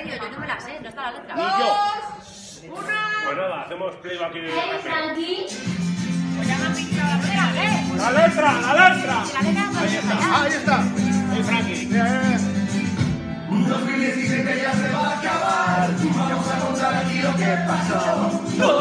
serio, yo no me la sé, no está la letra. Ni yo. Pues nada, hacemos playback aquí. Hey, Frankie. Pues ya me han pintado la letra, ¿eh? ¡La letra! ¡La letra! La letra no Ahí está. Ahí está. ¡Hey, Frankie! 2017 ya se va a acabar. Vamos a contar aquí lo que pasó.